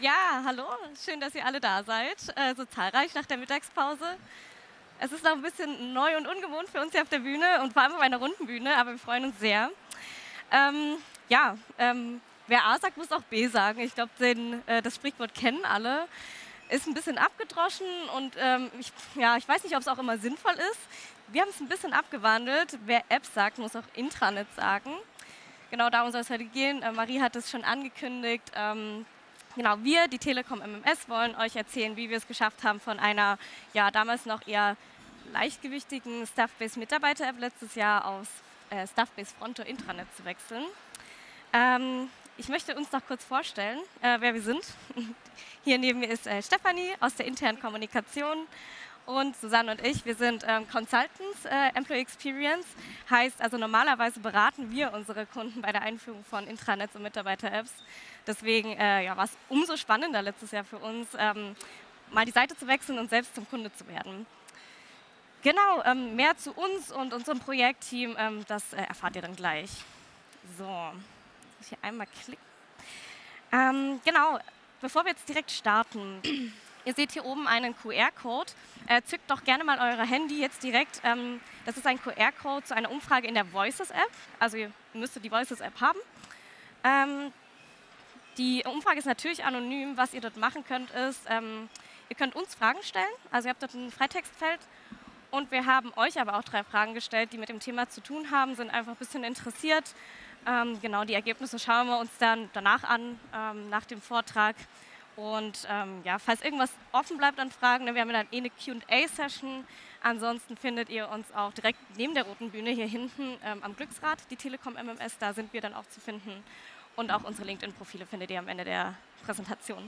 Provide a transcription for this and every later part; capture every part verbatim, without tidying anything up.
Ja, hallo, schön, dass ihr alle da seid, äh, so zahlreich nach der Mittagspause. Es ist noch ein bisschen neu und ungewohnt für uns hier auf der Bühne und vor allem auf einer runden Bühne, aber wir freuen uns sehr. Ähm, ja, ähm, wer A sagt, muss auch B sagen. Ich glaube, äh, das Sprichwort kennen alle. Ist ein bisschen abgedroschen und ähm, ich, ja, ich weiß nicht, ob es auch immer sinnvoll ist. Wir haben es ein bisschen abgewandelt. Wer App sagt, muss auch Intranet sagen. Genau darum soll es heute gehen. Äh, Marie hat es schon angekündigt. Ähm, genau, wir, die Telekom M M S, wollen euch erzählen, wie wir es geschafft haben, von einer ja damals noch eher leichtgewichtigen Staff-Based-Mitarbeiter-App letztes Jahr aus äh, Staff-Based Fronto Intranet zu wechseln. Ähm, ich möchte uns noch kurz vorstellen, äh, wer wir sind. Hier neben mir ist äh, Stefanie aus der internen Kommunikation und Susanne und ich, wir sind ähm, Consultants, äh, Employee Experience. Heißt also, normalerweise beraten wir unsere Kunden bei der Einführung von Intranets und Mitarbeiter-Apps. Deswegen äh, ja, war es umso spannender letztes Jahr für uns, ähm, mal die Seite zu wechseln und selbst zum Kunde zu werden. Genau, ähm, mehr zu uns und unserem Projektteam, ähm, das äh, erfahrt ihr dann gleich. So, jetzt muss ich hier einmal klicken. Ähm, genau, bevor wir jetzt direkt starten, ihr seht hier oben einen Q R-Code. Äh, zückt doch gerne mal euer Handy jetzt direkt. Ähm, das ist ein Q R-Code zu einer Umfrage in der Voices-App. Also ihr müsstet die Voices-App haben. Ähm, die Umfrage ist natürlich anonym. Was ihr dort machen könnt, ist, ähm, ihr könnt uns Fragen stellen. Also ihr habt dort ein Freitextfeld. Und wir haben euch aber auch drei Fragen gestellt, die mit dem Thema zu tun haben, sind einfach ein bisschen interessiert. Ähm, genau, die Ergebnisse schauen wir uns dann danach an, ähm, nach dem Vortrag. Und ähm, ja, falls irgendwas offen bleibt an Fragen, dann haben wir dann eh eine Q und A-Session. Ansonsten findet ihr uns auch direkt neben der roten Bühne hier hinten ähm, am Glücksrad, die Telekom M M S, da sind wir dann auch zu finden. Und auch unsere LinkedIn-Profile findet ihr am Ende der Präsentation.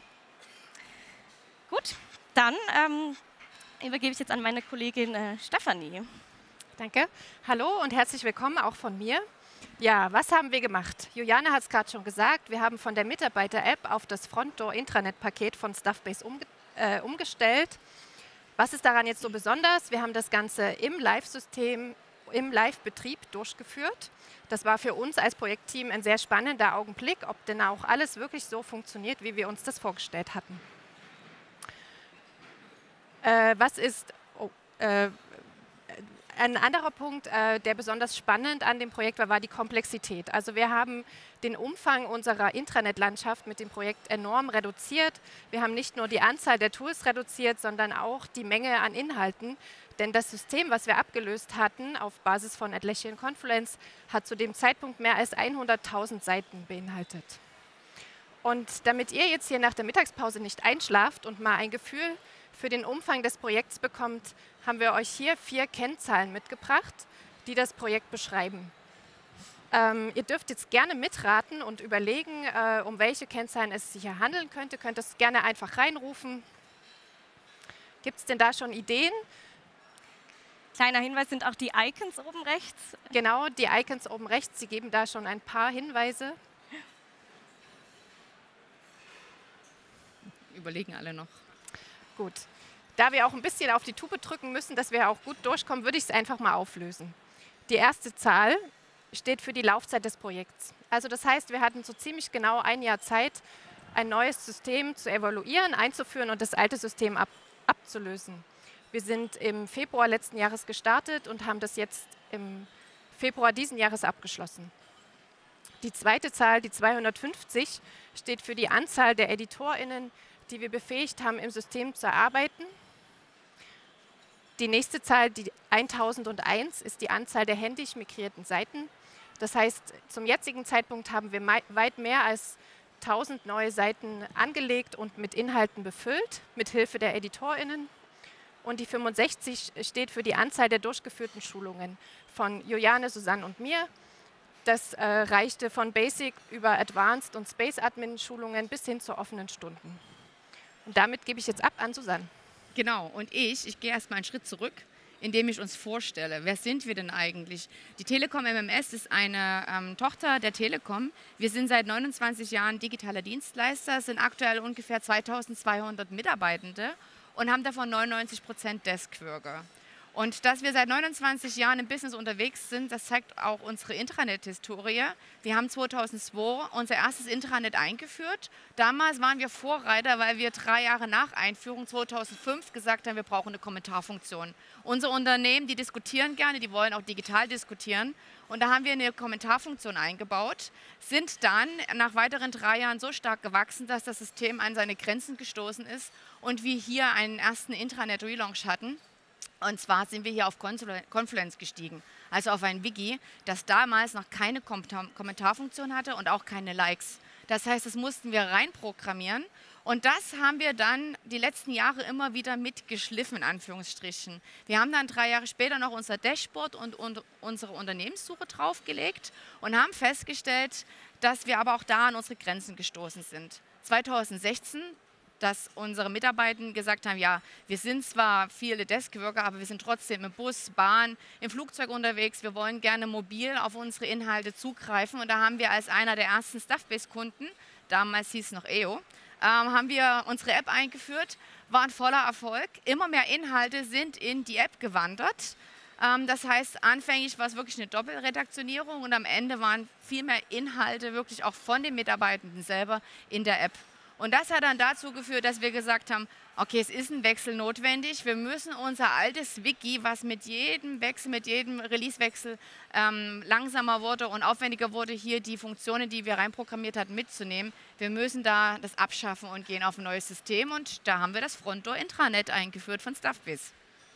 Gut, dann ähm, übergebe ich jetzt an meine Kollegin äh, Stefanie. Danke. Hallo und herzlich willkommen auch von mir. Ja, was haben wir gemacht? Juliane hat es gerade schon gesagt, wir haben von der Mitarbeiter-App auf das Frontdoor-Intranet-Paket von Staff-Based umge äh, umgestellt. Was ist daran jetzt so besonders? Wir haben das Ganze im Live-System, im Live-Betrieb durchgeführt. Das war für uns als Projektteam ein sehr spannender Augenblick, ob denn auch alles wirklich so funktioniert, wie wir uns das vorgestellt hatten. Äh, was ist oh, äh, ein anderer Punkt, äh, der besonders spannend an dem Projekt war, war die Komplexität. Also wir haben den Umfang unserer Intranet-Landschaft mit dem Projekt enorm reduziert. Wir haben nicht nur die Anzahl der Tools reduziert, sondern auch die Menge an Inhalten. Denn das System, was wir abgelöst hatten auf Basis von Atlassian Confluence, hat zu dem Zeitpunkt mehr als hunderttausend Seiten beinhaltet. Und damit ihr jetzt hier nach der Mittagspause nicht einschlaft und mal ein Gefühl für den Umfang des Projekts bekommt, haben wir euch hier vier Kennzahlen mitgebracht, die das Projekt beschreiben. Ähm, ihr dürft jetzt gerne mitraten und überlegen, äh, um welche Kennzahlen es sich hier handeln könnte. Ihr könnt es gerne einfach reinrufen. Gibt es denn da schon Ideen? Kleiner Hinweis sind auch die Icons oben rechts. Genau, die Icons oben rechts, sie geben da schon ein paar Hinweise. Überlegen alle noch. Gut. Da wir auch ein bisschen auf die Tube drücken müssen, dass wir auch gut durchkommen, würde ich es einfach mal auflösen. Die erste Zahl steht für die Laufzeit des Projekts. Also das heißt, wir hatten so ziemlich genau ein Jahr Zeit, ein neues System zu evaluieren, einzuführen und das alte System ab, abzulösen. Wir sind im Februar letzten Jahres gestartet und haben das jetzt im Februar diesen Jahres abgeschlossen. Die zweite Zahl, die zweihundertfünfzig, steht für die Anzahl der EditorInnen, die wir befähigt haben, im System zu arbeiten. Die nächste Zahl, die tausendeins, ist die Anzahl der händisch migrierten Seiten. Das heißt, zum jetzigen Zeitpunkt haben wir weit mehr als tausend neue Seiten angelegt und mit Inhalten befüllt, mit Hilfe der EditorInnen. Und die fünfundsechzig steht für die Anzahl der durchgeführten Schulungen von Juliane, Susanne und mir. Das äh, reichte von Basic über Advanced und Space Admin Schulungen bis hin zu offenen Stunden. Und damit gebe ich jetzt ab an Susanne. Genau, und ich, ich gehe erstmal einen Schritt zurück, indem ich uns vorstelle. Wer sind wir denn eigentlich? Die Telekom M M S ist eine ähm, Tochter der Telekom. Wir sind seit neunundzwanzig Jahren digitaler Dienstleister, sind aktuell ungefähr zweitausendzweihundert Mitarbeitende und haben davon neunundneunzig Prozent Desk-Worker. Und dass wir seit neunundzwanzig Jahren im Business unterwegs sind, das zeigt auch unsere Intranet-Historie. Wir haben zweitausendzwei unser erstes Intranet eingeführt. Damals waren wir Vorreiter, weil wir drei Jahre nach Einführung zweitausendfünf gesagt haben, wir brauchen eine Kommentarfunktion. Unsere Unternehmen, die diskutieren gerne, die wollen auch digital diskutieren. Und da haben wir eine Kommentarfunktion eingebaut, sind dann nach weiteren drei Jahren so stark gewachsen, dass das System an seine Grenzen gestoßen ist und wir hier einen ersten Intranet-Relaunch hatten. Und zwar sind wir hier auf Confluence gestiegen, also auf ein Wiki, das damals noch keine Kommentarfunktion hatte und auch keine Likes. Das heißt, das mussten wir reinprogrammieren und das haben wir dann die letzten Jahre immer wieder mitgeschliffen, in Anführungsstrichen. Wir haben dann drei Jahre später noch unser Dashboard und, und unsere Unternehmenssuche draufgelegt und haben festgestellt, dass wir aber auch da an unsere Grenzen gestoßen sind. zweitausendsechzehn dass unsere Mitarbeiter gesagt haben, ja, wir sind zwar viele Deskworker, aber wir sind trotzdem im Bus, Bahn, im Flugzeug unterwegs, wir wollen gerne mobil auf unsere Inhalte zugreifen und da haben wir als einer der ersten Stuffbase-Kunden, damals hieß es noch E O, ähm, haben wir unsere App eingeführt, waren voller Erfolg, immer mehr Inhalte sind in die App gewandert. Ähm, das heißt, anfänglich war es wirklich eine Doppelredaktionierung und am Ende waren viel mehr Inhalte wirklich auch von den Mitarbeitenden selber in der App. Und das hat dann dazu geführt, dass wir gesagt haben, okay, es ist ein Wechsel notwendig. Wir müssen unser altes Wiki, was mit jedem Wechsel, mit jedem Releasewechsel ähm, langsamer wurde und aufwendiger wurde, hier die Funktionen, die wir reinprogrammiert hatten, mitzunehmen. Wir müssen da das abschaffen und gehen auf ein neues System. Und da haben wir das Frontdoor Intranet eingeführt von Stuffbiz.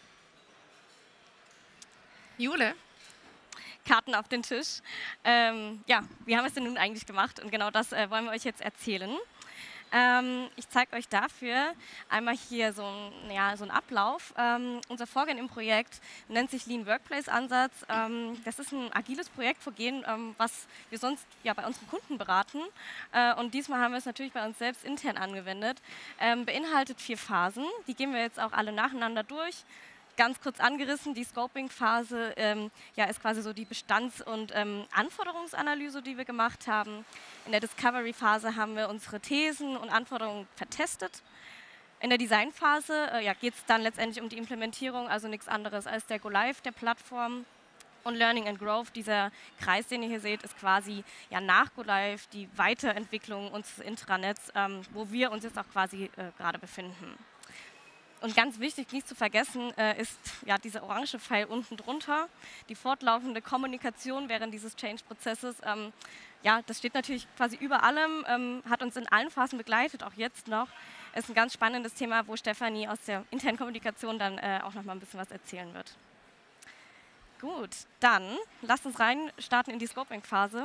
Jule? Karten auf den Tisch. Ähm, ja, wie haben wir es denn nun eigentlich gemacht? Und genau das äh, wollen wir euch jetzt erzählen. Ähm, ich zeige euch dafür einmal hier so ein, ja, so einen Ablauf. Ähm, unser Vorgehen im Projekt nennt sich Lean Workplace Ansatz. Ähm, das ist ein agiles Projektvorgehen, ähm, was wir sonst ja bei unseren Kunden beraten. Äh, und diesmal haben wir es natürlich bei uns selbst intern angewendet. Ähm, beinhaltet vier Phasen. Die gehen wir jetzt auch alle nacheinander durch. Ganz kurz angerissen, die Scoping-Phase ähm, ja, ist quasi so die Bestands- und ähm, Anforderungsanalyse, die wir gemacht haben. In der Discovery-Phase haben wir unsere Thesen und Anforderungen vertestet. In der Design-Phase äh, ja, geht es dann letztendlich um die Implementierung, also nichts anderes als der Go-Live der Plattform. Und Learning and Growth, dieser Kreis, den ihr hier seht, ist quasi ja, nach Go-Live die Weiterentwicklung unseres Intranets, ähm, wo wir uns jetzt auch quasi äh, gerade befinden. Und ganz wichtig, nicht zu vergessen, äh, ist ja, dieser orange Pfeil unten drunter, die fortlaufende Kommunikation während dieses Change-Prozesses. Ähm, ja, das steht natürlich quasi über allem, ähm, hat uns in allen Phasen begleitet, auch jetzt noch. Ist ein ganz spannendes Thema, wo Stefanie aus der internen Kommunikation dann äh, auch noch mal ein bisschen was erzählen wird. Gut, dann lasst uns rein starten in die Scoping-Phase.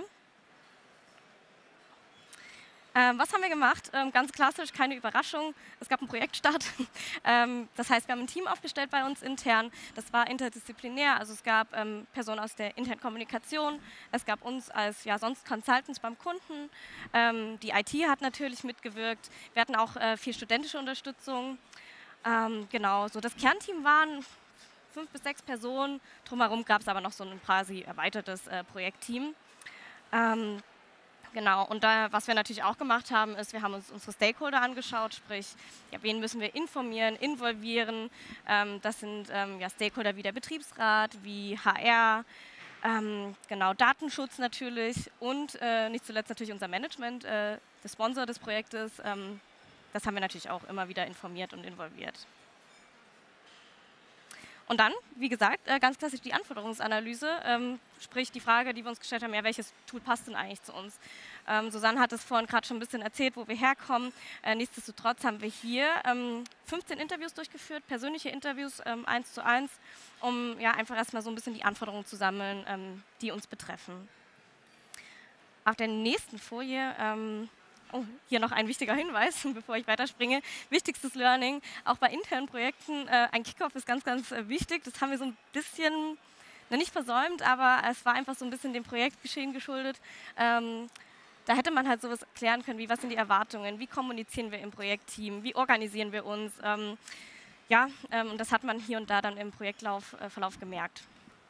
Ähm, was haben wir gemacht? Ähm, ganz klassisch, keine Überraschung. Es gab einen Projektstart. ähm, das heißt, wir haben ein Team aufgestellt bei uns intern. Das war interdisziplinär. Also es gab ähm, Personen aus der internen Kommunikation. Es gab uns als ja, sonst Consultants beim Kunden. Ähm, die I T hat natürlich mitgewirkt. Wir hatten auch äh, viel studentische Unterstützung. Ähm, genau, so das Kernteam waren fünf bis sechs Personen. Drumherum gab es aber noch so ein quasi erweitertes äh, Projektteam. Ähm, Genau, und da, was wir natürlich auch gemacht haben, ist, wir haben uns unsere Stakeholder angeschaut, sprich, ja, wen müssen wir informieren, involvieren. Ähm, das sind ähm, ja, Stakeholder wie der Betriebsrat, wie H R, ähm, genau, Datenschutz natürlich und äh, nicht zuletzt natürlich unser Management, äh, der Sponsor des Projektes. Ähm, das haben wir natürlich auch immer wieder informiert und involviert. Und dann, wie gesagt, äh, ganz klassisch die Anforderungsanalyse, ähm, sprich die Frage, die wir uns gestellt haben, ja, welches Tool passt denn eigentlich zu uns? Ähm, Susanne hat es vorhin gerade schon ein bisschen erzählt, wo wir herkommen. Äh, nichtsdestotrotz haben wir hier ähm, fünfzehn Interviews durchgeführt, persönliche Interviews, ähm, eins zu eins, um ja, einfach erstmal so ein bisschen die Anforderungen zu sammeln, ähm, die uns betreffen. Auf der nächsten Folie ähm, Oh, hier noch ein wichtiger Hinweis, bevor ich weiterspringe. Wichtigstes Learning, auch bei internen Projekten, äh, ein Kickoff ist ganz, ganz äh, wichtig. Das haben wir so ein bisschen, na, nicht versäumt, aber es war einfach so ein bisschen dem Projektgeschehen geschuldet. Ähm, da hätte man halt sowas klären können, wie was sind die Erwartungen, wie kommunizieren wir im Projektteam, wie organisieren wir uns. Ähm, ja, ähm, und das hat man hier und da dann im Projektverlauf äh, gemerkt.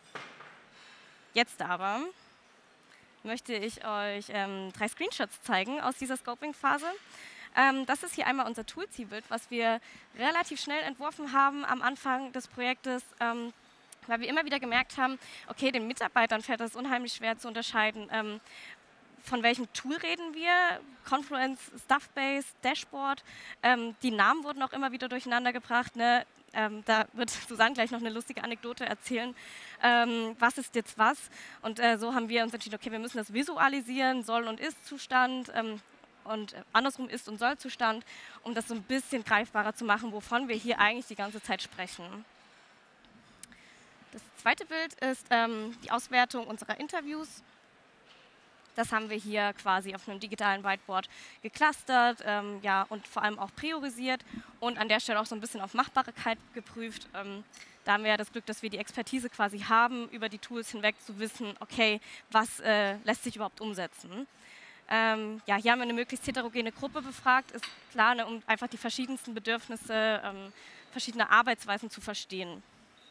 Jetzt aber möchte ich euch ähm, drei Screenshots zeigen aus dieser Scoping-Phase. Ähm, das ist hier einmal unser Tool-Zielbild, was wir relativ schnell entworfen haben am Anfang des Projektes. Ähm, weil wir immer wieder gemerkt haben, okay, den Mitarbeitern fällt das unheimlich schwer zu unterscheiden, ähm, von welchem Tool reden wir, Confluence, Stuffbase, Dashboard, ähm, die Namen wurden auch immer wieder durcheinander gebracht, ne? Ähm, da wird Susanne gleich noch eine lustige Anekdote erzählen, ähm, was ist jetzt was, und äh, so haben wir uns entschieden, okay, wir müssen das visualisieren, Soll- und Ist-Zustand, ähm, und andersrum Ist- und Soll-Zustand, um das so ein bisschen greifbarer zu machen, wovon wir hier eigentlich die ganze Zeit sprechen. Das zweite Bild ist ähm, die Auswertung unserer Interviews. Das haben wir hier quasi auf einem digitalen Whiteboard geclustert, ähm, ja, und vor allem auch priorisiert und an der Stelle auch so ein bisschen auf Machbarkeit geprüft. Ähm, da haben wir ja das Glück, dass wir die Expertise quasi haben, über die Tools hinweg zu wissen, okay, was äh, lässt sich überhaupt umsetzen. Ähm, ja, hier haben wir eine möglichst heterogene Gruppe befragt, ist klar, ne, um einfach die verschiedensten Bedürfnisse, ähm, verschiedene Arbeitsweisen zu verstehen.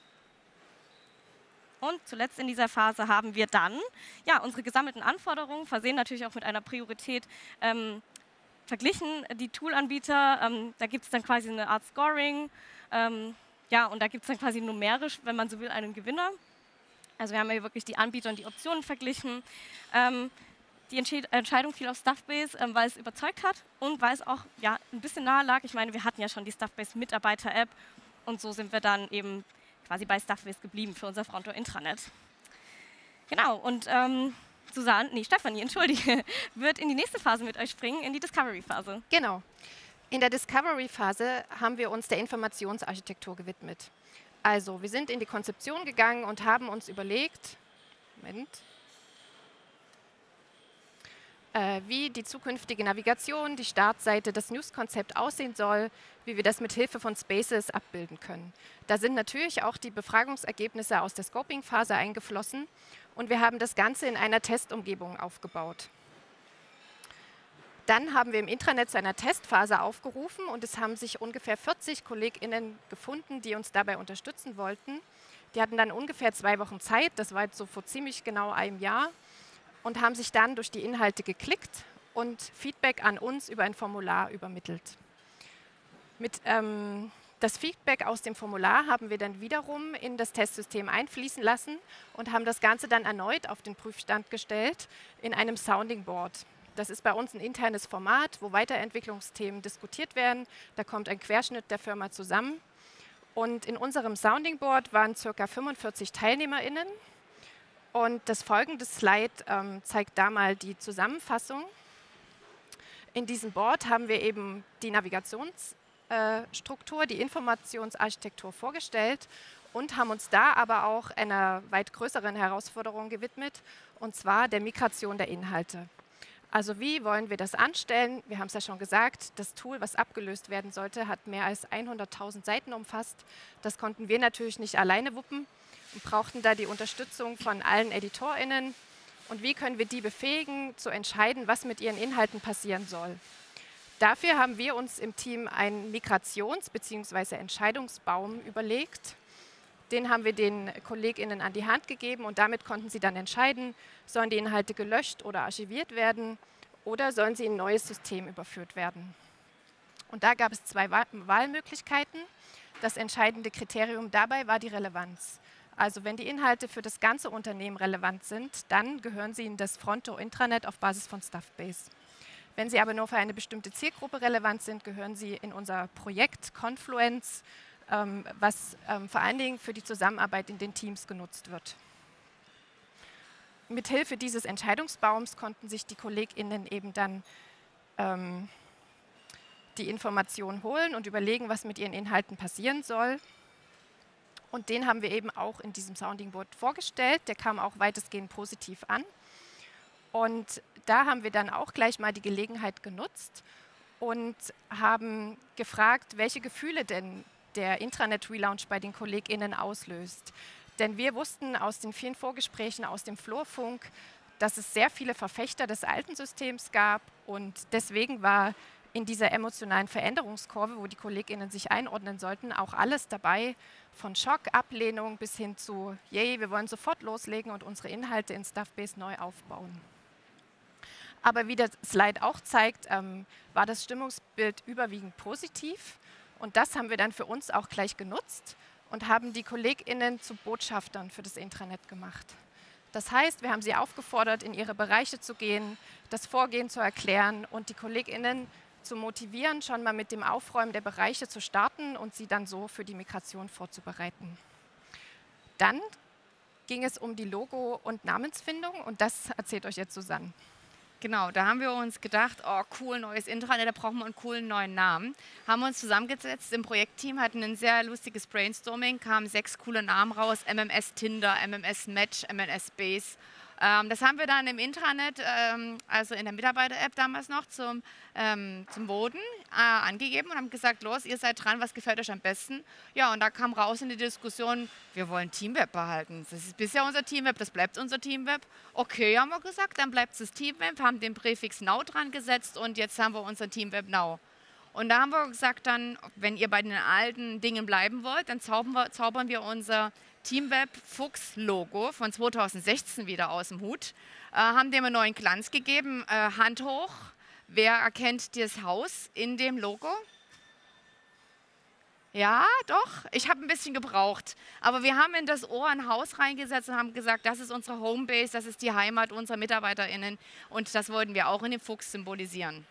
Und zuletzt in dieser Phase haben wir dann ja, unsere gesammelten Anforderungen, versehen natürlich auch mit einer Priorität, ähm, verglichen, die Toolanbieter. Ähm, da gibt es dann quasi eine Art Scoring. Ähm, ja, und da gibt es dann quasi numerisch, wenn man so will, einen Gewinner. Also wir haben hier wirklich die Anbieter und die Optionen verglichen. Ähm, die Entsche Entscheidung fiel auf Stuffbase, ähm, weil es überzeugt hat und weil es auch ja, ein bisschen nahe lag. Ich meine, wir hatten ja schon die Stuffbase-Mitarbeiter-App und so sind wir dann eben quasi bei Stuffbase geblieben für unser Fronto-Intranet. Genau, und ähm, Susanne, nee, Stefanie, entschuldige, wird in die nächste Phase mit euch springen, in die Discovery-Phase. Genau. In der Discovery-Phase haben wir uns der Informationsarchitektur gewidmet. Also, wir sind in die Konzeption gegangen und haben uns überlegt, Moment, äh, wie die zukünftige Navigation, die Startseite, das News-Konzept aussehen soll, wie wir das mit Hilfe von Spaces abbilden können. Da sind natürlich auch die Befragungsergebnisse aus der Scoping-Phase eingeflossen und wir haben das Ganze in einer Testumgebung aufgebaut. Dann haben wir im Intranet zu einer Testphase aufgerufen und es haben sich ungefähr vierzig KollegInnen gefunden, die uns dabei unterstützen wollten. Die hatten dann ungefähr zwei Wochen Zeit, das war jetzt so vor ziemlich genau einem Jahr, und haben sich dann durch die Inhalte geklickt und Feedback an uns über ein Formular übermittelt. Mit, ähm, das Feedback aus dem Formular haben wir dann wiederum in das Testsystem einfließen lassen und haben das Ganze dann erneut auf den Prüfstand gestellt in einem Sounding Board. Das ist bei uns ein internes Format, wo Weiterentwicklungsthemen diskutiert werden. Da kommt ein Querschnitt der Firma zusammen. Und in unserem Sounding Board waren ca. fünfundvierzig TeilnehmerInnen. Und das folgende Slide ähm, zeigt da mal die Zusammenfassung. In diesem Board haben wir eben die Navigationsstruktur, äh, die Informationsarchitektur vorgestellt und haben uns da aber auch einer weit größeren Herausforderung gewidmet, und zwar der Migration der Inhalte. Also wie wollen wir das anstellen? Wir haben es ja schon gesagt, das Tool, was abgelöst werden sollte, hat mehr als hunderttausend Seiten umfasst. Das konnten wir natürlich nicht alleine wuppen und brauchten da die Unterstützung von allen EditorInnen. Und wie können wir die befähigen, zu entscheiden, was mit ihren Inhalten passieren soll? Dafür haben wir uns im Team einen Migrations- bzw. Entscheidungsbaum überlegt. Den haben wir den KollegInnen an die Hand gegeben und damit konnten sie dann entscheiden, sollen die Inhalte gelöscht oder archiviert werden oder sollen sie in ein neues System überführt werden. Und da gab es zwei Wahlmöglichkeiten. Das entscheidende Kriterium dabei war die Relevanz. Also wenn die Inhalte für das ganze Unternehmen relevant sind, dann gehören sie in das Fronto-Intranet auf Basis von Stuffbase. Wenn sie aber nur für eine bestimmte Zielgruppe relevant sind, gehören sie in unser Projekt Confluence, ähm, was ähm, vor allen Dingen für die Zusammenarbeit in den Teams genutzt wird. Mithilfe dieses Entscheidungsbaums konnten sich die KollegInnen eben dann ähm, die Informationen holen und überlegen, was mit ihren Inhalten passieren soll. Und den haben wir eben auch in diesem Sounding Board vorgestellt. Der kam auch weitestgehend positiv an. Und da haben wir dann auch gleich mal die Gelegenheit genutzt und haben gefragt, welche Gefühle denn der Intranet-Relaunch bei den KollegInnen auslöst. Denn wir wussten aus den vielen Vorgesprächen aus dem Flurfunk, dass es sehr viele Verfechter des alten Systems gab. Und deswegen war in dieser emotionalen Veränderungskurve, wo die KollegInnen sich einordnen sollten, auch alles dabei, von Schock, Ablehnung bis hin zu, yay, wir wollen sofort loslegen und unsere Inhalte in Stuffbase neu aufbauen. Aber wie der Slide auch zeigt, ähm, war das Stimmungsbild überwiegend positiv und das haben wir dann für uns auch gleich genutzt und haben die KollegInnen zu Botschaftern für das Intranet gemacht. Das heißt, wir haben sie aufgefordert, in ihre Bereiche zu gehen, das Vorgehen zu erklären und die KollegInnen zu motivieren, schon mal mit dem Aufräumen der Bereiche zu starten und sie dann so für die Migration vorzubereiten. Dann ging es um die Logo- und Namensfindung und das erzählt euch jetzt Susanne. Genau, da haben wir uns gedacht, oh cool, neues Intranet, da brauchen wir einen coolen neuen Namen. Haben uns zusammengesetzt im Projektteam, hatten ein sehr lustiges Brainstorming, kamen sechs coole Namen raus, M M S Tinder, M M S Match, M M S Base. Ähm, das haben wir dann im Intranet, ähm, also in der Mitarbeiter-App damals noch, zum, ähm, zum Voten äh, angegeben und haben gesagt, los, ihr seid dran, was gefällt euch am besten? Ja, und da kam raus in die Diskussion, wir wollen Teamweb behalten. Das ist bisher unser Teamweb, das bleibt unser Teamweb. Okay, haben wir gesagt, dann bleibt es das Teamweb, haben den Präfix Now dran gesetzt und jetzt haben wir unser Teamweb Now. Und da haben wir gesagt dann, wenn ihr bei den alten Dingen bleiben wollt, dann zaubern wir, zaubern wir unser Teamweb Fuchs Logo von zweitausendsechzehn wieder aus dem Hut, äh, haben dem einen neuen Glanz gegeben, äh, Hand hoch, wer erkennt das Haus in dem Logo? Ja, doch, ich habe ein bisschen gebraucht, aber wir haben in das Ohr ein Haus reingesetzt und haben gesagt, das ist unsere Homebase, das ist die Heimat unserer MitarbeiterInnen und das wollten wir auch in dem Fuchs symbolisieren.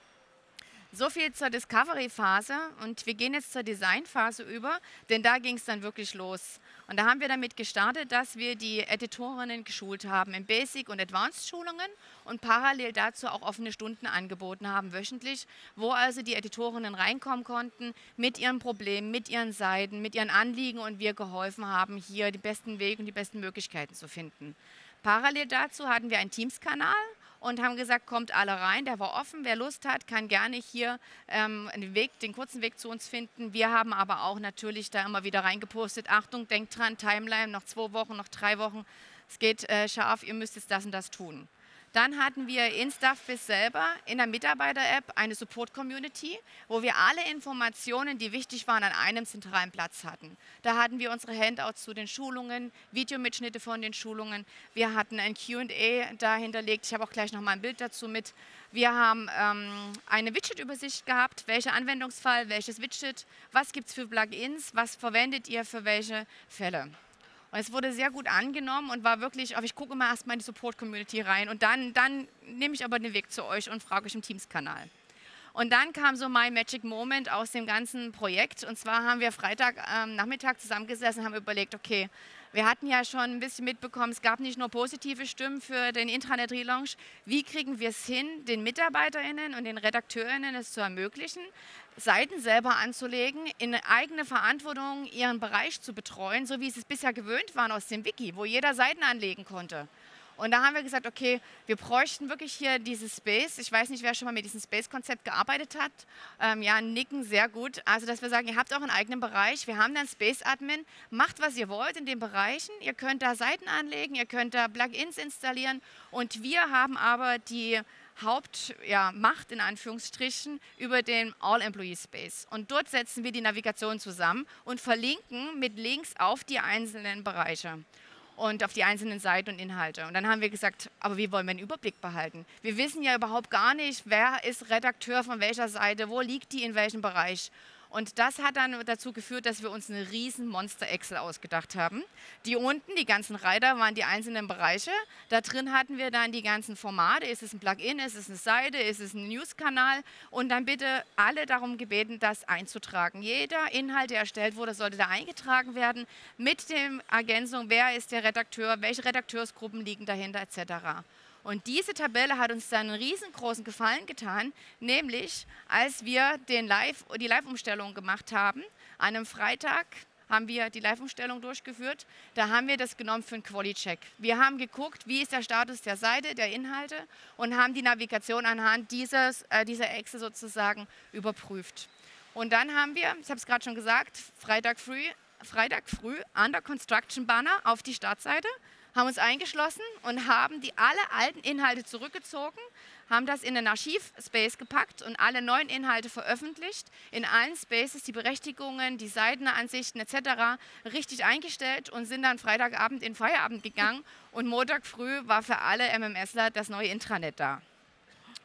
So viel zur Discovery-Phase und wir gehen jetzt zur Design-Phase über, denn da ging es dann wirklich los. Und da haben wir damit gestartet, dass wir die Editorinnen geschult haben in Basic- und Advanced-Schulungen und parallel dazu auch offene Stunden angeboten haben, wöchentlich, wo also die Editorinnen reinkommen konnten mit ihren Problemen, mit ihren Seiten, mit ihren Anliegen und wir geholfen haben, hier die besten Wege und die besten Möglichkeiten zu finden. Parallel dazu hatten wir einen Teams-Kanal und haben gesagt, kommt alle rein, der war offen, wer Lust hat, kann gerne hier ähm, den, Weg, den kurzen Weg zu uns finden. Wir haben aber auch natürlich da immer wieder reingepostet, Achtung, denkt dran, Timeline, noch zwei Wochen, noch drei Wochen, es geht äh, scharf, ihr müsst jetzt das und das tun. Dann hatten wir in StuffBiz selber in der Mitarbeiter-App eine Support-Community, wo wir alle Informationen, die wichtig waren, an einem zentralen Platz hatten. Da hatten wir unsere Handouts zu den Schulungen, Videomitschnitte von den Schulungen. Wir hatten ein Q und A da hinterlegt. Ich habe auch gleich noch mal ein Bild dazu mit. Wir haben ähm, eine Widget-Übersicht gehabt, welcher Anwendungsfall, welches Widget, was gibt es für Plugins, was verwendet ihr für welche Fälle. Und es wurde sehr gut angenommen und war wirklich, aber ich gucke immer erstmal in die Support-Community rein und dann, dann nehme ich aber den Weg zu euch und frage euch im Teams-Kanal. Und dann kam so mein Magic Moment aus dem ganzen Projekt und zwar haben wir Freitag ähm, Nachmittag zusammengesessen und haben überlegt, okay, wir hatten ja schon ein bisschen mitbekommen, es gab nicht nur positive Stimmen für den Intranet-Relaunch. Wie kriegen wir es hin, den MitarbeiterInnen und den RedakteurInnen es zu ermöglichen, Seiten selber anzulegen, in eigene Verantwortung ihren Bereich zu betreuen, so wie sie es bisher gewöhnt waren aus dem Wiki, wo jeder Seiten anlegen konnte. Und da haben wir gesagt, okay, wir bräuchten wirklich hier dieses Space. Ich weiß nicht, wer schon mal mit diesem Space-Konzept gearbeitet hat. Ähm, ja, nicken, sehr gut. Also, dass wir sagen, ihr habt auch einen eigenen Bereich. Wir haben dann Space-Admin. Macht, was ihr wollt in den Bereichen. Ihr könnt da Seiten anlegen, ihr könnt da Plugins installieren. Und wir haben aber die Hauptmacht, ja, in Anführungsstrichen, über den All-Employee-Space. Und dort setzen wir die Navigation zusammen und verlinken mit Links auf die einzelnen Bereiche und auf die einzelnen Seiten und Inhalte. Und dann haben wir gesagt, aber wie wollen wir den Überblick behalten? Wir wissen ja überhaupt gar nicht, wer ist Redakteur von welcher Seite, wo liegt die in welchem Bereich. Und das hat dann dazu geführt, dass wir uns eine riesen Monster-Excel ausgedacht haben. Die unten, die ganzen Reiter, waren die einzelnen Bereiche. Da drin hatten wir dann die ganzen Formate. Ist es ein Plugin, ist es eine Seite, ist es ein News-Kanal? Und dann bitte alle darum gebeten, das einzutragen. Jeder Inhalt, der erstellt wurde, sollte da eingetragen werden mit der Ergänzung, wer ist der Redakteur, welche Redakteursgruppen liegen dahinter et cetera. Und diese Tabelle hat uns dann einen riesengroßen Gefallen getan, nämlich als wir den Live, die Live-Umstellung gemacht haben. An einem Freitag haben wir die Live-Umstellung durchgeführt. Da haben wir das genommen für einen Quality-Check. Wir haben geguckt, wie ist der Status der Seite, der Inhalte und haben die Navigation anhand dieses, äh, dieser Excel sozusagen überprüft. Und dann haben wir, ich habe es gerade schon gesagt, Freitag früh, Freitag früh Under Construction Banner auf die Startseite, haben uns eingeschlossen und haben die alle alten Inhalte zurückgezogen, haben das in den Archiv-Space gepackt und alle neuen Inhalte veröffentlicht, in allen Spaces die Berechtigungen, die Seitenansichten et cetera richtig eingestellt und sind dann Freitagabend in Feierabend gegangen und Montag früh war für alle MMSler das neue Intranet da.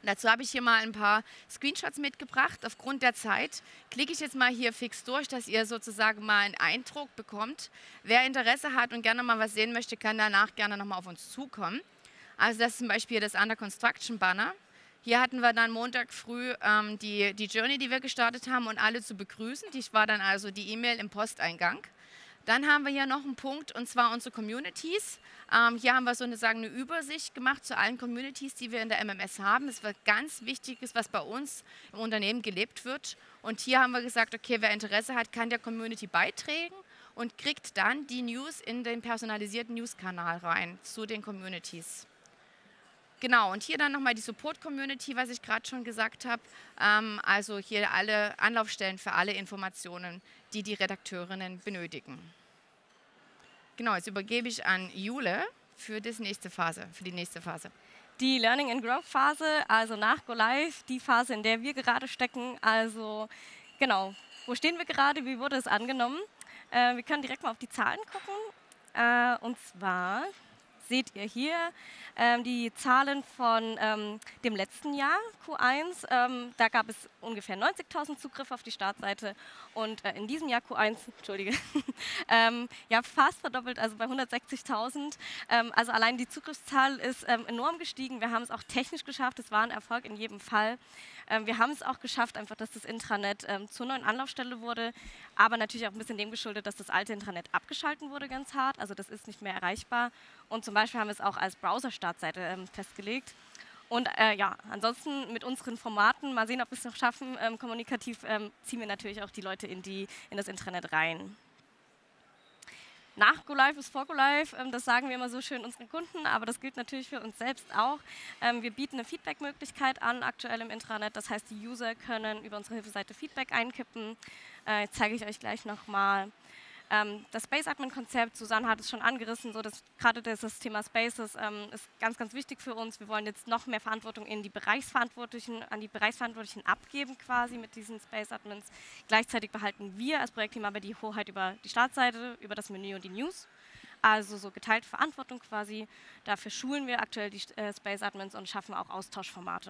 Dazu habe ich hier mal ein paar Screenshots mitgebracht. Aufgrund der Zeit klicke ich jetzt mal hier fix durch, dass ihr sozusagen mal einen Eindruck bekommt. Wer Interesse hat und gerne mal was sehen möchte, kann danach gerne nochmal auf uns zukommen. Also das ist zum Beispiel das Under Construction Banner. Hier hatten wir dann Montag früh ähm, die, die Journey, die wir gestartet haben, und alle zu begrüßen. Die war dann also die E-Mail im Posteingang. Dann haben wir hier noch einen Punkt, und zwar unsere Communities. Ähm, hier haben wir so eine, sagen, eine Übersicht gemacht zu allen Communities, die wir in der M M S haben. Das war ganz Wichtiges, was bei uns im Unternehmen gelebt wird. Und hier haben wir gesagt, okay, wer Interesse hat, kann der Community beitreten und kriegt dann die News in den personalisierten News-Kanal rein zu den Communities. Genau, und hier dann nochmal die Support-Community, was ich gerade schon gesagt habe. Ähm, also hier alle Anlaufstellen für alle Informationen, die die Redakteurinnen benötigen. Genau, jetzt übergebe ich an Jule für, das nächste Phase, für die nächste Phase. Die Learning and Growth Phase, also nach Go Live, die Phase, in der wir gerade stecken. Also genau, wo stehen wir gerade, wie wurde es angenommen? Äh, wir können direkt mal auf die Zahlen gucken. Äh, und zwar seht ihr hier ähm, die Zahlen von ähm, dem letzten Jahr, Q eins. Ähm, da gab es ungefähr neunzigtausend Zugriffe auf die Startseite. Und äh, in diesem Jahr Q eins, Entschuldige, ähm, ja, fast verdoppelt, also bei hundertsechzigtausend. Ähm, also allein die Zugriffszahl ist ähm, enorm gestiegen. Wir haben es auch technisch geschafft. Es war ein Erfolg in jedem Fall. Ähm, wir haben es auch geschafft, einfach, dass das Intranet ähm, zur neuen Anlaufstelle wurde. Aber natürlich auch ein bisschen dem geschuldet, dass das alte Intranet abgeschalten wurde, ganz hart. Also das ist nicht mehr erreichbar. Und zum Beispiel haben wir es auch als Browser-Startseite ähm, festgelegt. Und äh, ja, ansonsten mit unseren Formaten, mal sehen, ob wir es noch schaffen, ähm, kommunikativ ähm, ziehen wir natürlich auch die Leute in, die, in das Intranet rein. Nach Go Live ist vor Go Live, ähm, das sagen wir immer so schön unseren Kunden, aber das gilt natürlich für uns selbst auch. Ähm, wir bieten eine Feedback-Möglichkeit an, aktuell im Intranet. Das heißt, die User können über unsere Hilfeseite Feedback einkippen. Äh, jetzt zeige ich euch gleich nochmal. Ähm, das Space-Admin-Konzept, Susanne hat es schon angerissen, so dass gerade das Thema Spaces ähm, ist ganz, ganz wichtig für uns. Wir wollen jetzt noch mehr Verantwortung in die Bereichsverantwortlichen, an die Bereichsverantwortlichen abgeben quasi mit diesen Space-Admins. Gleichzeitig behalten wir als Projektteam aber die Hoheit über die Startseite, über das Menü und die News. Also so geteilte Verantwortung quasi. Dafür schulen wir aktuell die äh, Space-Admins und schaffen auch Austauschformate.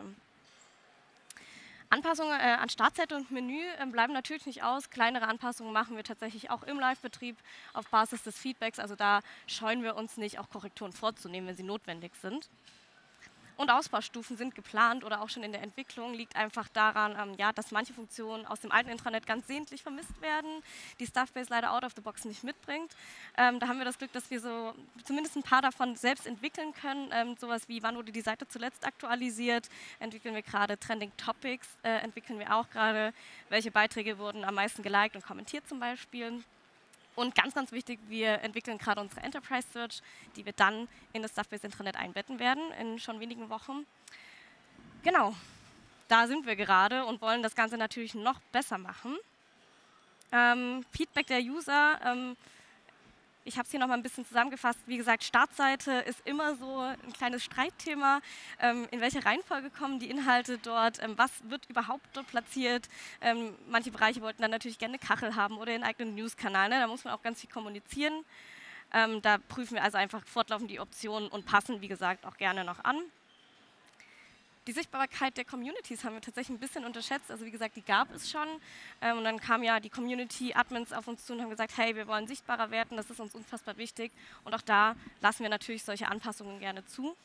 Anpassungen äh, an Startseite und Menü äh, bleiben natürlich nicht aus. Kleinere Anpassungen machen wir tatsächlich auch im Live-Betrieb auf Basis des Feedbacks. Also da scheuen wir uns nicht, auch Korrekturen vorzunehmen, wenn sie notwendig sind. Und Ausbaustufen sind geplant oder auch schon in der Entwicklung. Liegt einfach daran, ähm, ja, dass manche Funktionen aus dem alten Intranet ganz sehentlich vermisst werden, die Stuffbase leider out of the box nicht mitbringt. Ähm, da haben wir das Glück, dass wir so zumindest ein paar davon selbst entwickeln können. Ähm, sowas wie, wann wurde die Seite zuletzt aktualisiert, entwickeln wir gerade. Trending Topics äh, entwickeln wir auch gerade. Welche Beiträge wurden am meisten geliked und kommentiert zum Beispiel. Und ganz, ganz wichtig, wir entwickeln gerade unsere Enterprise Search, die wir dann in das Stuffbase Intranet einbetten werden in schon wenigen Wochen. Genau, da sind wir gerade und wollen das Ganze natürlich noch besser machen. Ähm, Feedback der User, ähm, ich habe es hier noch mal ein bisschen zusammengefasst. Wie gesagt, Startseite ist immer so ein kleines Streitthema. Ähm, in welche Reihenfolge kommen die Inhalte dort? Ähm, was wird überhaupt dort platziert? Ähm, manche Bereiche wollten dann natürlich gerne eine Kachel haben oder einen eigenen News-Kanal. Ne? Da muss man auch ganz viel kommunizieren. Ähm, da prüfen wir also einfach fortlaufend die Optionen und passen, wie gesagt, auch gerne noch an. Die Sichtbarkeit der Communities haben wir tatsächlich ein bisschen unterschätzt. Also wie gesagt, die gab es schon. Ähm, und dann kamen ja die Community-Admins auf uns zu und haben gesagt, hey, wir wollen sichtbarer werden, das ist uns unfassbar wichtig. Und auch da lassen wir natürlich solche Anpassungen gerne zu.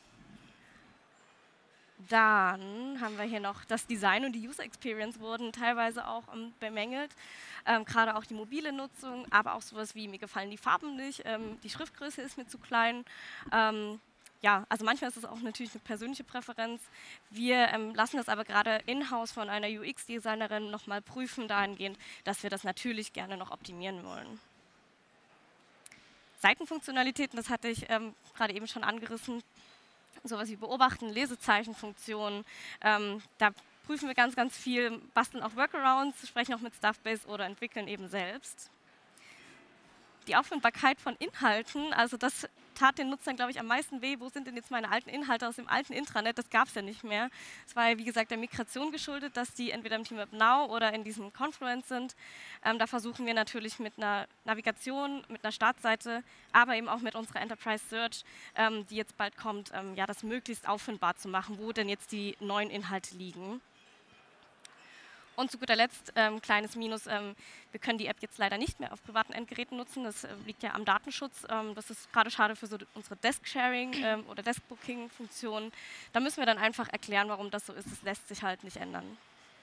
Dann haben wir hier noch das Design und die User Experience wurden teilweise auch ähm, bemängelt. Ähm, gerade auch die mobile Nutzung, aber auch sowas wie, mir gefallen die Farben nicht, ähm, die Schriftgröße ist mir zu klein. Ähm, Ja, also manchmal ist es auch natürlich eine persönliche Präferenz. Wir ähm, lassen das aber gerade in-house von einer U X-Designerin nochmal prüfen, dahingehend, dass wir das natürlich gerne noch optimieren wollen. Seitenfunktionalitäten, das hatte ich ähm, gerade eben schon angerissen. Sowas wie Beobachten, Lesezeichenfunktionen. Ähm, da prüfen wir ganz, ganz viel, basteln auch Workarounds, sprechen auch mit Stuffbase oder entwickeln eben selbst. Die Auffindbarkeit von Inhalten, also das tat den Nutzern, glaube ich, am meisten weh, wo sind denn jetzt meine alten Inhalte aus dem alten Intranet, das gab es ja nicht mehr. Es war ja, wie gesagt, der Migration geschuldet, dass die entweder im TeamUp Now oder in diesem Confluence sind. Ähm, da versuchen wir natürlich mit einer Navigation, mit einer Startseite, aber eben auch mit unserer Enterprise Search, ähm, die jetzt bald kommt, ähm, ja, das möglichst auffindbar zu machen, wo denn jetzt die neuen Inhalte liegen. Und zu guter Letzt, ähm, kleines Minus, ähm, wir können die App jetzt leider nicht mehr auf privaten Endgeräten nutzen. Das äh, liegt ja am Datenschutz. Ähm, das ist gerade schade für so unsere Desk-Sharing ähm, oder Desk-Booking-Funktionen. Da müssen wir dann einfach erklären, warum das so ist. Das lässt sich halt nicht ändern.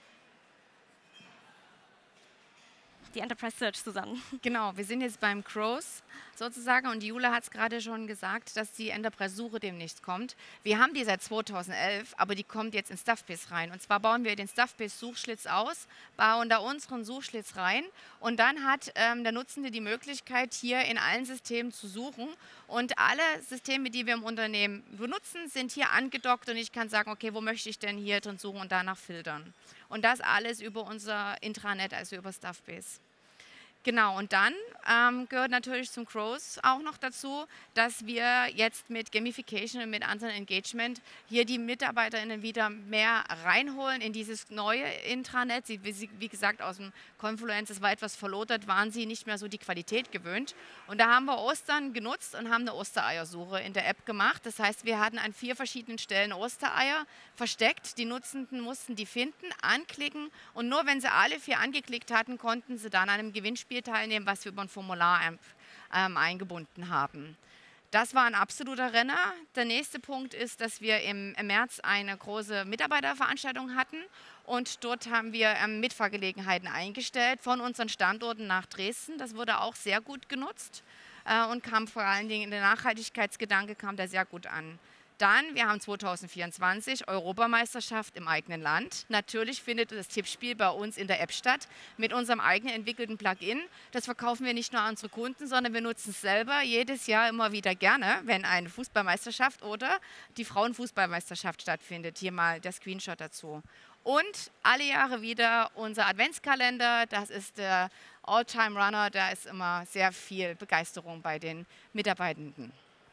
Die Enterprise Search, Susanne. Genau, wir sind jetzt beim Crows sozusagen und Jule hat es gerade schon gesagt, dass die Enterprise-Suche demnächst kommt. Wir haben die seit zweitausendelf, aber die kommt jetzt in Stuffbase rein. Und zwar bauen wir den Stuffbase-Suchschlitz aus, bauen da unseren Suchschlitz rein und dann hat ähm, der Nutzende die Möglichkeit, hier in allen Systemen zu suchen. Und alle Systeme, die wir im Unternehmen benutzen, sind hier angedockt und ich kann sagen, okay, wo möchte ich denn hier drin suchen und danach filtern. Und das alles über unser Intranet, also über Stuffbase. Genau, und dann ähm, gehört natürlich zum Crows auch noch dazu, dass wir jetzt mit Gamification und mit anderen Engagement hier die MitarbeiterInnen wieder mehr reinholen in dieses neue Intranet. Sie, wie, wie gesagt, aus dem Confluence, es war etwas verlotert, waren sie nicht mehr so die Qualität gewöhnt. Und da haben wir Ostern genutzt und haben eine Ostereiersuche in der App gemacht. Das heißt, wir hatten an vier verschiedenen Stellen Ostereier versteckt. Die Nutzenden mussten die finden, anklicken und nur wenn sie alle vier angeklickt hatten, konnten sie dann an einem Gewinnspiel teilnehmen, was wir über ein Formular ähm, eingebunden haben. Das war ein absoluter Renner. Der nächste Punkt ist, dass wir im, im März eine große Mitarbeiterveranstaltung hatten und dort haben wir ähm, Mitfahrgelegenheiten eingestellt von unseren Standorten nach Dresden. Das wurde auch sehr gut genutzt äh, und kam vor allen Dingen, der Nachhaltigkeitsgedanke kam da sehr gut an. Dann, wir haben zweitausendvierundzwanzig Europameisterschaft im eigenen Land. Natürlich findet das Tippspiel bei uns in der App statt mit unserem eigenen entwickelten Plugin. Das verkaufen wir nicht nur an unsere Kunden, sondern wir nutzen es selber jedes Jahr immer wieder gerne, wenn eine Fußballmeisterschaft oder die Frauenfußballmeisterschaft stattfindet. Hier mal der Screenshot dazu. Und alle Jahre wieder unser Adventskalender, das ist der All-Time-Runner, da ist immer sehr viel Begeisterung bei den Mitarbeitenden.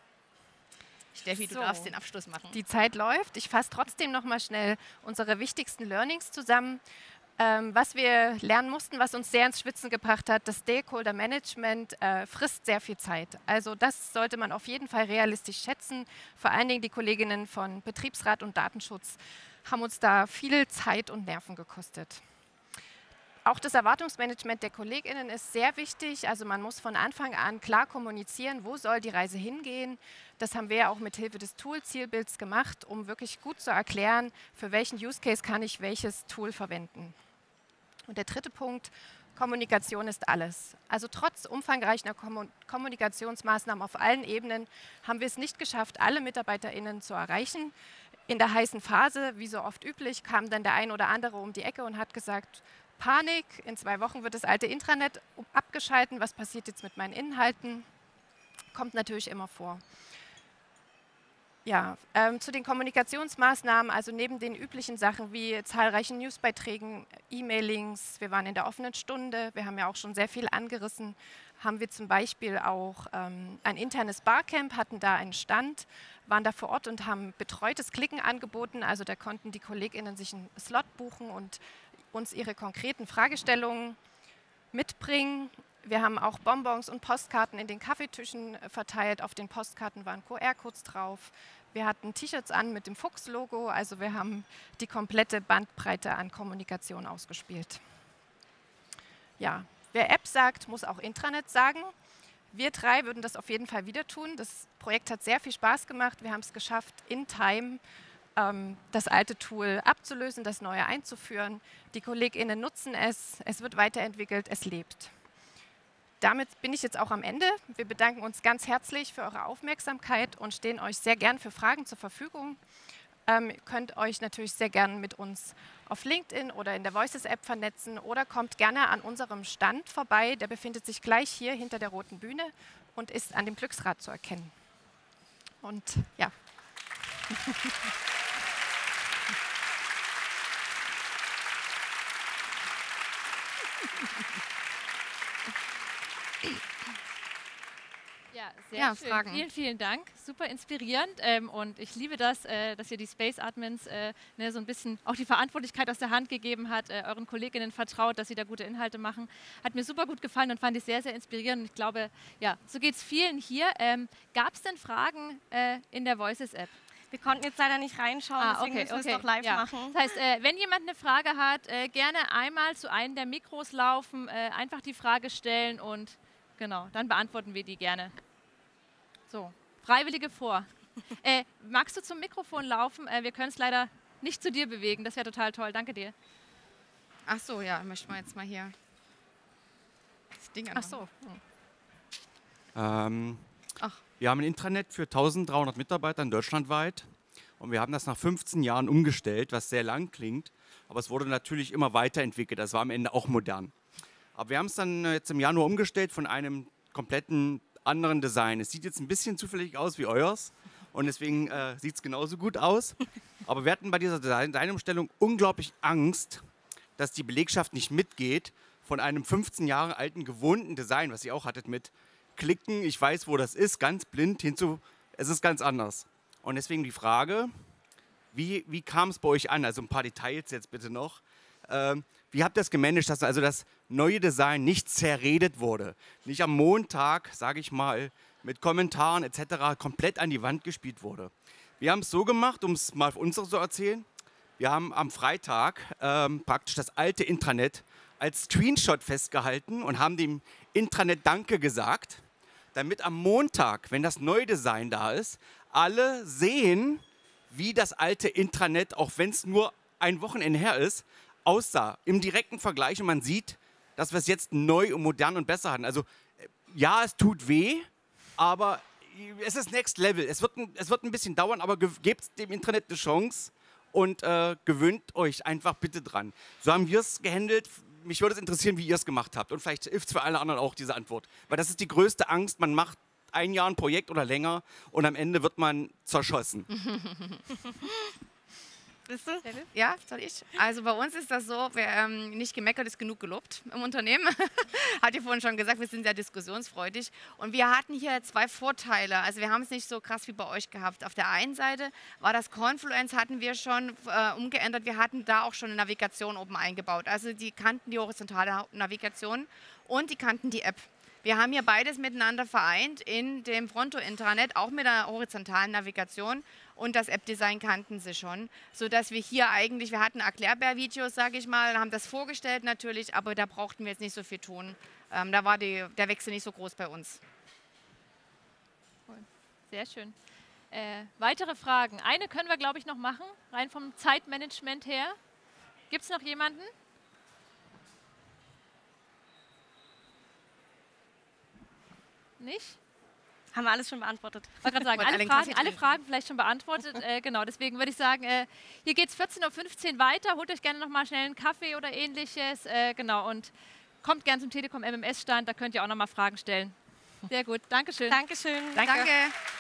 Steffi, du so, darfst den Abschluss machen. Die Zeit läuft. Ich fasse trotzdem noch mal schnell unsere wichtigsten Learnings zusammen. Ähm, was wir lernen mussten, was uns sehr ins Schwitzen gebracht hat, das Stakeholder Management äh, frisst sehr viel Zeit. Also das sollte man auf jeden Fall realistisch schätzen. Vor allen Dingen die Kolleginnen von Betriebsrat und Datenschutz haben uns da viel Zeit und Nerven gekostet. Auch das Erwartungsmanagement der KollegInnen ist sehr wichtig. Also man muss von Anfang an klar kommunizieren, wo soll die Reise hingehen. Das haben wir ja auch mit Hilfe des Tool-Zielbilds gemacht, um wirklich gut zu erklären, für welchen Use Case kann ich welches Tool verwenden. Und der dritte Punkt, Kommunikation ist alles. Also trotz umfangreicher Kommunikationsmaßnahmen auf allen Ebenen haben wir es nicht geschafft, alle MitarbeiterInnen zu erreichen. In der heißen Phase, wie so oft üblich, kam dann der ein oder andere um die Ecke und hat gesagt, Panik, in zwei Wochen wird das alte Intranet abgeschalten, was passiert jetzt mit meinen Inhalten? Kommt natürlich immer vor. Ja, ähm, zu den Kommunikationsmaßnahmen, also neben den üblichen Sachen wie zahlreichen Newsbeiträgen, E-Mailings, wir waren in der offenen Stunde, wir haben ja auch schon sehr viel angerissen, haben wir zum Beispiel auch ähm, ein internes Barcamp, hatten da einen Stand, waren da vor Ort und haben betreutes Klicken angeboten, also da konnten die KollegInnen sich einen Slot buchen und uns ihre konkreten Fragestellungen mitbringen. Wir haben auch Bonbons und Postkarten in den Kaffeetischen verteilt. Auf den Postkarten waren Q R-Codes drauf. Wir hatten T-Shirts an mit dem Fuchs-Logo. Also wir haben die komplette Bandbreite an Kommunikation ausgespielt. Ja, wer App sagt, muss auch Intranet sagen. Wir drei würden das auf jeden Fall wieder tun. Das Projekt hat sehr viel Spaß gemacht. Wir haben es geschafft, in Time das alte Tool abzulösen, das neue einzuführen. Die KollegInnen nutzen es, es wird weiterentwickelt, es lebt. Damit bin ich jetzt auch am Ende. Wir bedanken uns ganz herzlich für eure Aufmerksamkeit und stehen euch sehr gern für Fragen zur Verfügung. Ähm, ihr könnt euch natürlich sehr gern mit uns auf LinkedIn oder in der Voices-App vernetzen oder kommt gerne an unserem Stand vorbei. Der befindet sich gleich hier hinter der roten Bühne und ist an dem Glücksrad zu erkennen. Und ja. Ja, sehr Ja, schön. Fragen. Vielen, vielen Dank. Super inspirierend. Ähm, und ich liebe das, äh, dass ihr die Space Admins äh, ne, so ein bisschen auch die Verantwortlichkeit aus der Hand gegeben hat, äh, euren Kolleginnen vertraut, dass sie da gute Inhalte machen. Hat mir super gut gefallen und fand ich sehr, sehr inspirierend. Und ich glaube, ja, so geht es vielen hier. Ähm, Gab es denn Fragen äh, in der Voices-App? Wir konnten jetzt leider nicht reinschauen, Ah, deswegen okay, müssen wir okay. es doch live Ja. machen. Das heißt, äh, wenn jemand eine Frage hat, äh, gerne einmal zu einem der Mikros laufen, äh, einfach die Frage stellen und genau, dann beantworten wir die gerne. So, Freiwillige vor. äh, magst du zum Mikrofon laufen? Äh, wir können es leider nicht zu dir bewegen. Das wäre total toll. Danke dir. Ach so, ja, möchten wir jetzt mal hier das Ding Ach anmachen. so. Ähm, Ach. Wir haben ein Intranet für dreizehnhundert Mitarbeiter deutschlandweit und wir haben das nach fünfzehn Jahren umgestellt, was sehr lang klingt, aber es wurde natürlich immer weiterentwickelt. Das war am Ende auch modern. Aber wir haben es dann jetzt im Januar umgestellt von einem kompletten anderen Design. Es sieht jetzt ein bisschen zufällig aus wie euers und deswegen äh, sieht es genauso gut aus. Aber wir hatten bei dieser Designumstellung unglaublich Angst, dass die Belegschaft nicht mitgeht von einem fünfzehn Jahre alten gewohnten Design, was ihr auch hattet mit Klicken, ich weiß, wo das ist, ganz blind hinzu, es ist ganz anders. Und deswegen die Frage, wie, wie kam es bei euch an? Also ein paar Details jetzt bitte noch. Ähm, wie habt ihr das gemanagt, dass also das neue Design nicht zerredet wurde? Nicht am Montag, sage ich mal, mit Kommentaren et cetera komplett an die Wand gespielt wurde. Wir haben es so gemacht, um es mal für uns zu erzählen. Wir haben am Freitag ähm, praktisch das alte Intranet als Screenshot festgehalten und haben dem Intranet Danke gesagt, damit am Montag, wenn das neue Design da ist, alle sehen, wie das alte Intranet, auch wenn es nur ein Wochenende her ist, aussah. Im direkten Vergleich und man sieht, dass wir es jetzt neu und modern und besser hatten. Also ja, es tut weh, aber es ist Next Level. Es wird ein, es wird ein bisschen dauern, aber ge gebt dem Intranet eine Chance und äh, gewöhnt euch einfach bitte dran. So haben wir es gehandelt. Mich würde es interessieren, wie ihr es gemacht habt. Und vielleicht hilft es für alle anderen auch, diese Antwort. Weil das ist die größte Angst. Man macht ein Jahr ein Projekt oder länger und am Ende wird man zerschossen. Bist du? Ja, soll ich? Also bei uns ist das so, wir, ähm, nicht gemeckert ist genug gelobt im Unternehmen. Hat ihr vorhin schon gesagt, wir sind sehr diskussionsfreudig. Und wir hatten hier zwei Vorteile. Also wir haben es nicht so krass wie bei euch gehabt. Auf der einen Seite war das Confluence, hatten wir schon äh, umgeändert. Wir hatten da auch schon eine Navigation oben eingebaut. Also die kannten die horizontale Navigation und die kannten die App. Wir haben hier beides miteinander vereint in dem Fronto-Intranet, auch mit der horizontalen Navigation und das App-Design kannten sie schon, sodass wir hier eigentlich, wir hatten Erklärbär-Videos, sage ich mal, haben das vorgestellt natürlich, aber da brauchten wir jetzt nicht so viel tun. Ähm, da war die, der Wechsel nicht so groß bei uns. Cool. Sehr schön. Äh, weitere Fragen? Eine können wir, glaube ich, noch machen, rein vom Zeitmanagement her. Gibt es noch jemanden? Nicht? Haben wir alles schon beantwortet. Ich wollte gerade sagen, Wollt alle alle einen Fragen, Kaffee alle trinken? Fragen vielleicht schon beantwortet. äh, genau, deswegen würde ich sagen, äh, hier geht es vierzehn Uhr fünfzehn weiter. Holt euch gerne noch mal schnell einen Kaffee oder ähnliches. Äh, genau, und kommt gerne zum Telekom M M S-Stand, da könnt ihr auch noch mal Fragen stellen. Sehr gut, Dankeschön. Dankeschön. Danke.